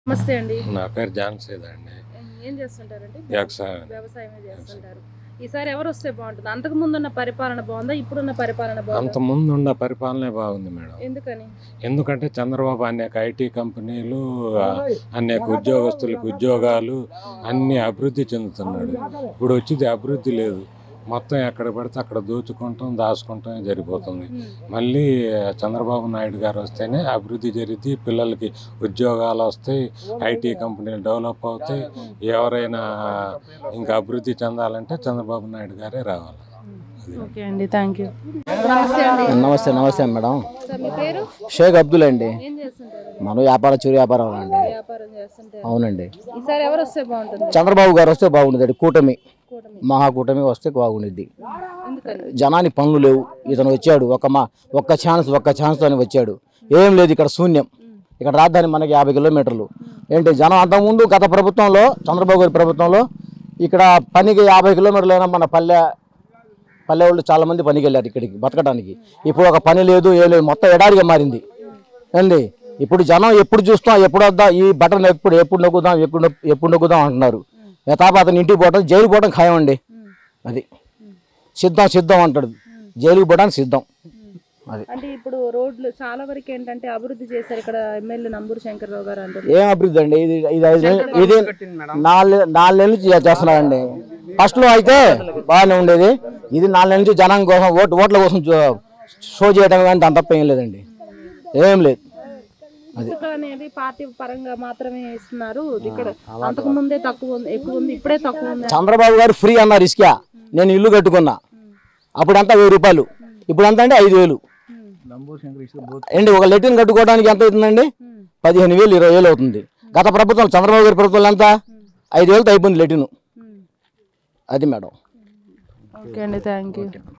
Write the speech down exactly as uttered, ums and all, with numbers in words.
నమస్తే అండి. నా పేరు జాన్సేద్ అండి. ఏం చేస్తుంటారండి? వ్యవసాయం వ్యవసాయమే చేస్తుంటారు. ఈసారి ఎవరు వస్తే బాగుంటుంది? అంతకు ముందు ఉన్న పరిపాలన బాగుందా, ఇప్పుడున్న పరిపాలన బాగుందా? అంత ముందు ఉన్న పరిపాలనే బాగుంది మేడం. ఎందుకని? ఎందుకంటే చంద్రబాబు అనేక ఐటీ కంపెనీలు, అనేక ఉద్యోగస్తులకు ఉద్యోగాలు అన్ని అభివృద్ధి చెందుతున్నాడు. ఇప్పుడు వచ్చింది అభివృద్ధి లేదు, మొత్తం ఎక్కడ పడితే అక్కడ దోచుకుంటాం దాచుకుంటాం జరిగిపోతుంది. మళ్ళీ చంద్రబాబు నాయుడు గారు వస్తేనే అభివృద్ధి జరిగి పిల్లలకి ఉద్యోగాలు వస్తాయి, ఐటీ కంపెనీలు డెవలప్ అవుతాయి. ఎవరైనా ఇంకా అభివృద్ధి చెందాలంటే చంద్రబాబు నాయుడు గారే రావాలి. ఓకే అండి, థ్యాంక్ యూ. నమస్తే అండి. నమస్తే నమస్తే మేడం. సార్, మీ పేరు? షేక్ అబ్దుల్ అండి. ఏం చేస్తుంటారు? మనం వ్యాపారం చిరు వ్యాపారం అండి. వ్యాపారం చేస్తుంటారు. అవునండి. ఈసారి ఎవరు వస్తే బాగుంటుంది? చంద్రబాబు గారు వస్తే బాగుండేది. కూటమి కూటమి. మహాకూటమి వస్తే బాగుండేది. ఎందుకని? జనానికి పనులు లేవు. ఇతను వచ్చాడు, ఒక మా ఒక్క ఛాన్స్ ఒక్క ఛాన్స్ అని వచ్చాడు. ఏం లేదు, ఇక్కడ శూన్యం. ఇక్కడ రాజధాని మనకి యాభై కిలోమీటర్లు. ఏంటి జనం అంతకుముందు గత ప్రభుత్వంలో చంద్రబాబు గారి ప్రభుత్వంలో ఇక్కడ పనికి యాభై కిలోమీటర్లు అయినా మన పల్లె పల్లె వాళ్ళు చాలా మంది పనికి వెళ్ళారు ఇక్కడికి బతకడానికి. ఇప్పుడు ఒక పని లేదు, ఏ లేదు, మొత్తం ఎడారిగా మారింది ఏంది. ఇప్పుడు జనం ఎప్పుడు చూస్తాం, ఎప్పుడు వద్దాం, ఈ బటన్ ఎప్పుడు ఎప్పుడు నొక్కుదాం ఎప్పుడు ఎప్పుడు నొక్కుదాం అంటున్నారు. తాప అతను ఇంటికి పోవడం, జైలు పోవడం ఖాయం అండి. అది సిద్ధం సిద్ధం అంటాడు, జైలుకి పోవడానికి సిద్ధం. అది అంటే ఇప్పుడు రోడ్లు చాలా వరకు ఏంటంటే అభివృద్ధి చేశారు. ఇక్కడ ఎమ్మెల్యే నంబూరు శంకర్రావు గారు అంటారు. ఏం అభివృద్ధి అండి ఇది? ఇది ఐదు ఇది నాలుగు నాలుగు నెలల నుంచి చేస్తున్నారండి. ఫస్ట్ లో అయితే బాగానే ఉండేది. ఇది నాలుగు నెలల నుంచి జనం కోసం ఓటు ఓట్ల కోసం షో చేయడం కానీ దాని తప్ప ఏం లేదండి, ఏం లేదు. అది అనేది పార్టీ పరంగా మాత్రమే ఇస్తున్నారు. ఇక్కడ అంతకు ముందే తక్కువ ఉంది, ఎక్కువ ఉంది, ఇప్పుడే తక్కువ ఉంది. చంద్రబాబు గారు ఫ్రీ అన్నారు ఇసుక. నేను ఇల్లు కట్టుకున్నా, అప్పుడంతా వెయ్యి రూపాయలు, ఇప్పుడు అంతా అంటే ఐదు వేలు అండి. ఒక లెటిన్ కట్టుకోవడానికి ఎంత అవుతుందండి? పదిహేను వేలు ఇరవై వేలు అవుతుంది. గత ప్రభుత్వం చంద్రబాబు గారి ప్రభుత్వం అంతా ఐదు వేలతో అయిపోయింది లెటిన్. అది మేడం. ఓకే అండి, థ్యాంక్ యూ.